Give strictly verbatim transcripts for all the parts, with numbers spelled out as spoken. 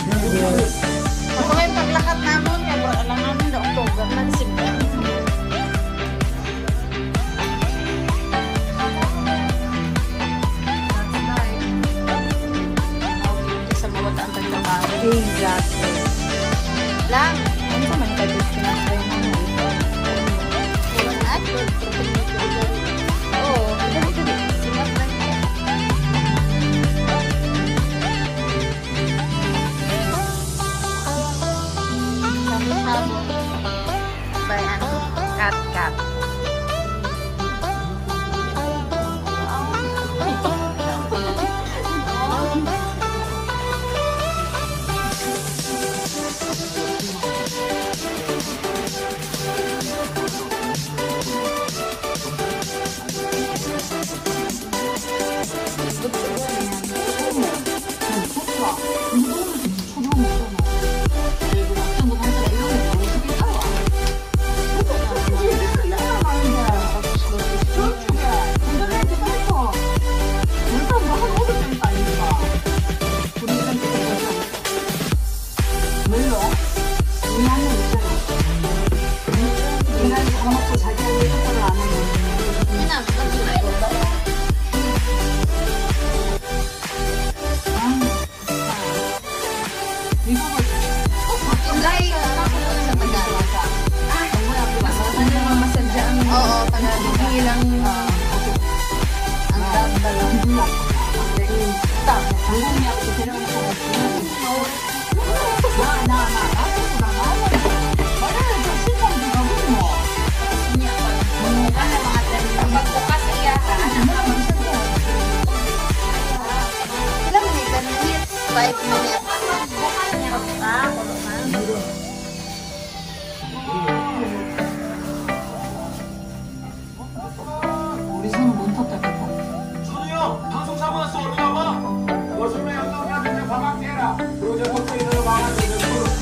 Ako yung paglakat namin, kaya alam namin na October na December. Sa mawata ang pagtrabaho. Exactly. Lang. Ano ba man kabis ka na try mo na ito? Walang atod. Oo. Sinap lang yan. Shabu-shabu. By ano? Cat cat. five minutes. 우리 손은 못 탔다겠다. 준이 형! 방송 사고 났어! 얼른 와봐! 요즘에 영감이한테 밥안 깨라! 요새 호텔을 막았는데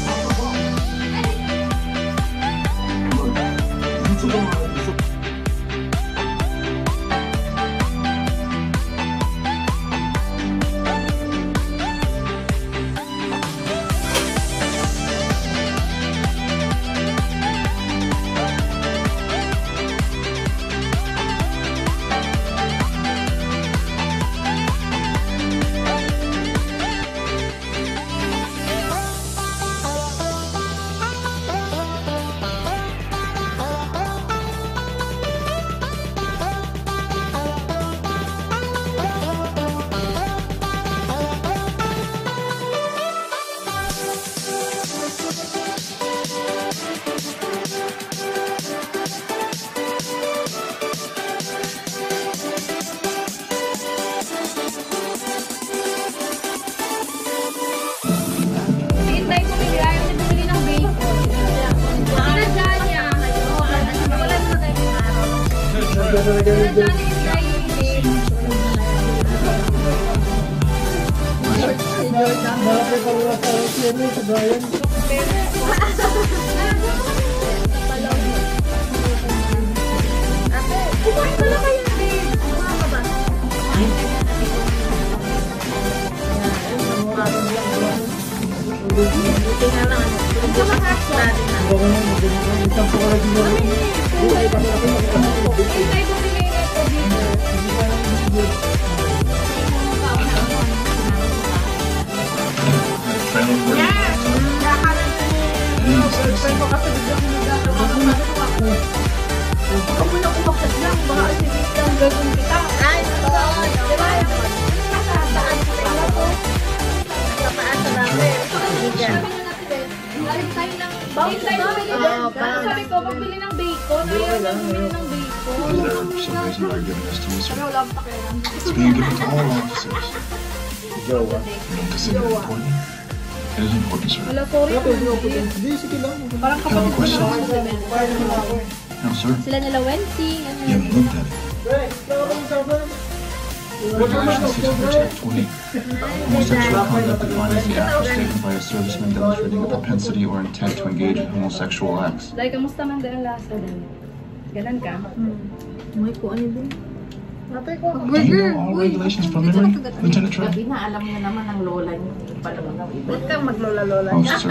Sabi ko, magbili ng bacon. Ayaw na bumili ng bacon. For some reason, they're giving this to me, sir. It's being given to all officers. You don't consider it important? It is important, sir. Wala, sorry. Parang kapatid ko na. No, sir. Sila nila Wensi. You haven't looked at it. Regulation six twenty. Homosexual conduct defined as the actions taken by a serviceman demonstrating a propensity or intent to engage in homosexual acts. Dahil kamusta man din ang lasa din? Ganan ka? Hmm. May ko ano din? Do you know all regulations from memory, Lieutenant Trey? Gabi na, alam niyo naman ang lola niyo. Palang ng iba. Huwag kang maglola-lola. Oh, sir.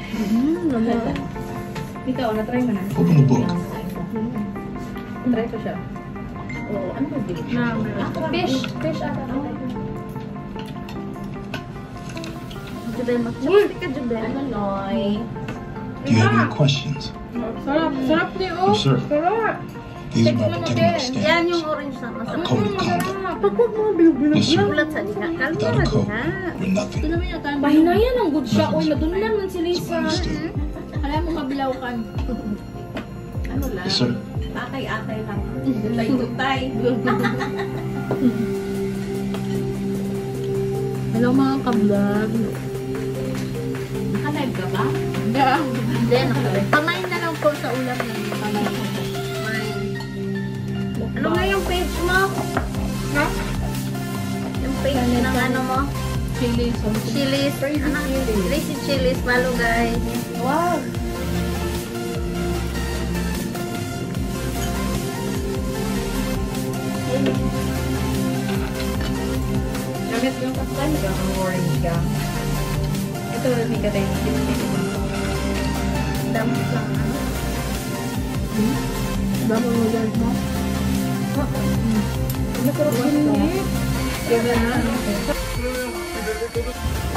Ikaw, na-try mo na. Open the book. Try ko siya. Oo, ano ba din? Fish. Fish ata. Jubel, mag-chopstick ka, Jubel. Ano, Noy? Do you have any questions? Sarap. Sarap niyo. Oh, sir. Sarap. These are my particular Yan yung standards. orange na A masarap. code of conduct. Pag huwag mga bilog-bilog Yes, sir. ulat sa diha. Kalma Without na a code, diha. we're nothing. Pahinayan ang good siya. Uy, nadun naman si It's Lisa. understood. Alam mo, mabilaw ka. Ano lang? Yes, sir. Atay-atay lang. Tutay-tutay. Hello mga ka-vlog. Naka-live ka ba? Hindi, nakabay. Pamain na lang po sa ulam na. Pamain. Ano nga yung page mo? Ha? Yung page ng ano mo? Chili. Chili's. Ano? Crazy Chili's. Malo guys. Wow. Gamit yung kasal ka, ang orange ka. Ito, hindi ka tayo. Dami lang. Hmm? Dami mo dyan mo? Masarap din eh. Ganda na.